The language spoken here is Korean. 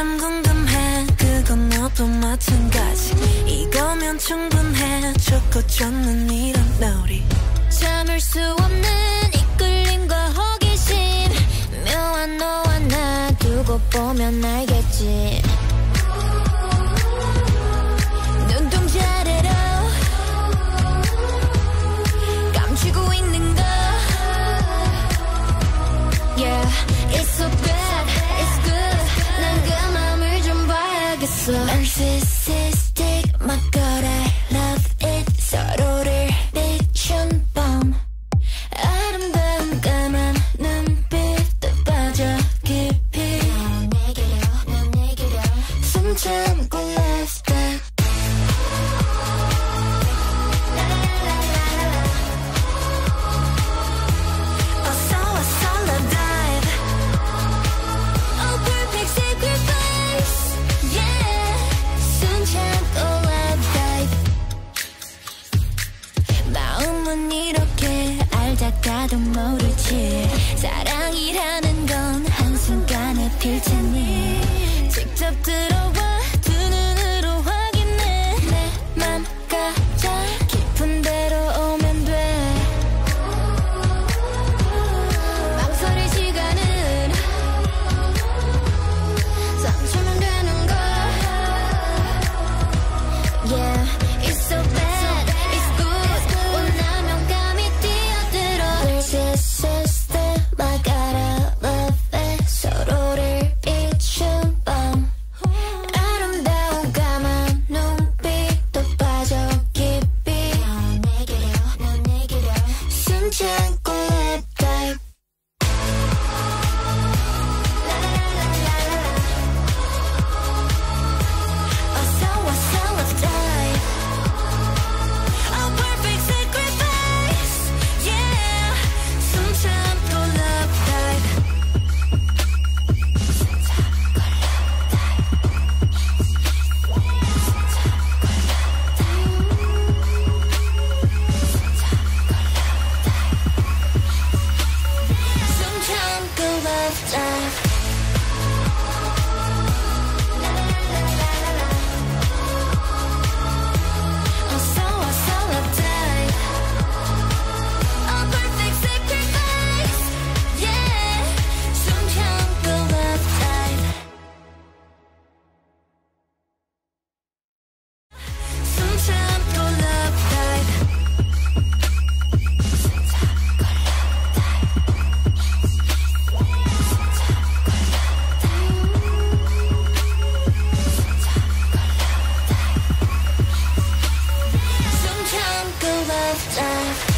참 궁금해 그건 너도 마찬가지 이거면 충분해 좋고 좋는 이런 놀이 참을 수 없는 이끌림과 호기심 묘한 너와 나 두고 보면 알겠지 눈동자래로 감추고 있는 거 Yeah, it's so bad, it's good 난 그 맘을 좀 봐야겠어 Narcissistic, my god I love it 서로를 비춘 밤 아름다운 까만 눈빛도 빠져 깊이 넌 내게로 숨 참고 lifestyle 이렇게 알다가도 모르지 사랑이라는 건 한순간에 필 테니 직접 들어와 두 눈으로 확인해 내 맘 가장 깊은 데로 오면 돼 망설일 시간은 3초면 되는 걸 Yeah, it's so bad Sister, my God, I love it 서로를 비춘 밤 아름다운 까만 눈빛도 빠져 깊이 넌 내게로 숨 참고 lip dive 어서 let's dive A perfect sacrifice Yeah 숨 참고 love dive 숨 참고 love dive 어서 love dive A perfect sacrifice Yeah 숨 참고 love dive 숨 참고 love dive 숨 참고 love dive